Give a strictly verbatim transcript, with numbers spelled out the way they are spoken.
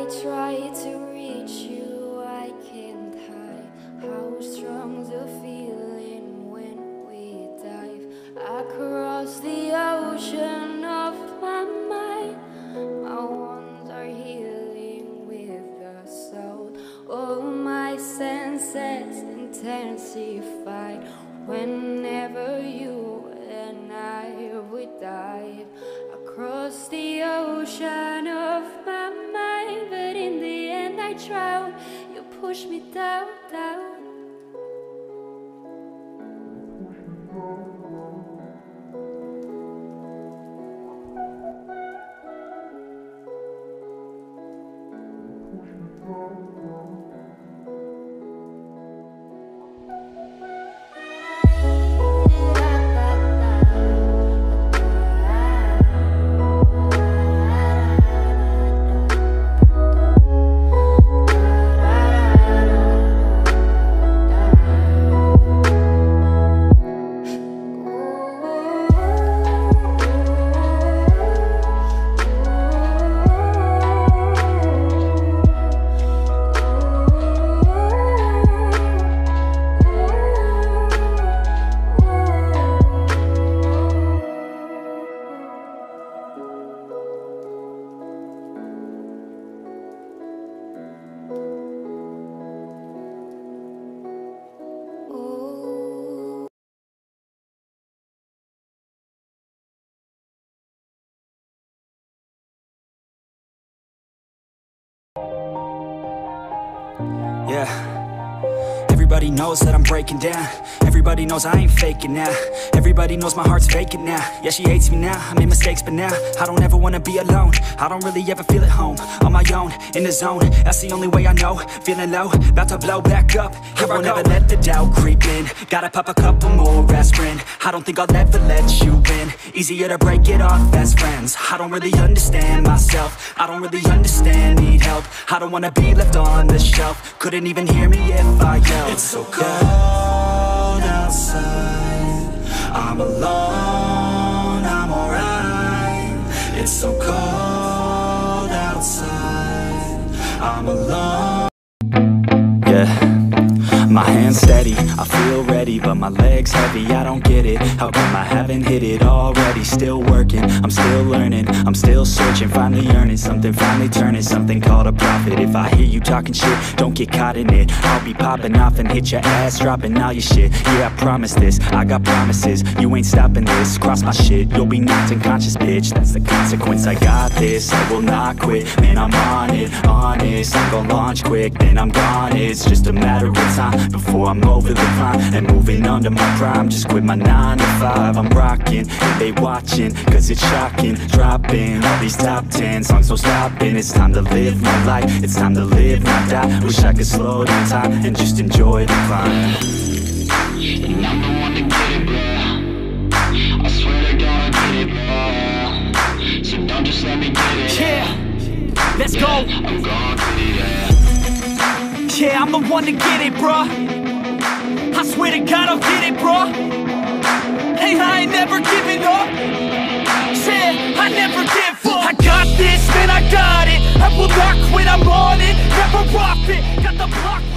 try to reach you, I can't hide how strong the feeling when we dive across the ocean of my mind. My wounds are healing with the soul. All my senses intensified whenever you and I would dive across the ocean of my mind. But in the end I drown. You push me down, down. Yeah, everybody knows that I'm breaking down. Everybody knows I ain't faking now. Everybody knows my heart's vacant now. Yeah, she hates me now, I made mistakes but now I don't ever wanna be alone. I don't really ever feel at home. On my own, in the zone, that's the only way I know. Feeling low, about to blow back up. Here I won't ever let the doubt creep in. Gotta pop a couple more aspirin. I don't think I'll ever let you in. Easier to break it off best friends. I don't really understand myself. I don't really understand, need help. I don't wanna be left on the shelf. Couldn't even hear me if I yelled. It's so cold outside, I'm alone, I'm alright. It's so cold outside, I'm alone. Yeah, my hand's steady, I feel ready, but my leg's heavy, I don't get it. How come I haven't hit it already? Still working, I'm still learning, I'm still searching, finally earning something, finally turning something called a profit. If I hear you talking shit, don't get caught in it. I'll be popping off and hit your ass, dropping all your shit. Yeah, I promise this, I got promises, you ain't stopping this. Cross my shit, you'll be knocked unconscious, bitch. That's the consequence, I got this, I will not quit. Man, I'm on it, honest, I'm gon' launch quick, then I'm gone. It's just a matter of time before I'm over the climb and moving under my prime. Just quit my nine to five, I'm rocking, and they watching, cause it's shocking. Dropping all these top ten songs, no stopping. It's time to live my life, it's time to live, not die. Wish I could slow down time and just enjoy the climb. And I'm the one to get it, bro. I swear to God I get it, bro. So don't just let me get it. Yeah, let's go. I'm gon' get it, yeah. Yeah, I'm the one to get it, bruh. I swear to God I'll get it, bruh. Hey, I ain't never giving up. Yeah, I never give up. I got this, man, I got it. I will not quit, I'm on it. Never off it. Got the block.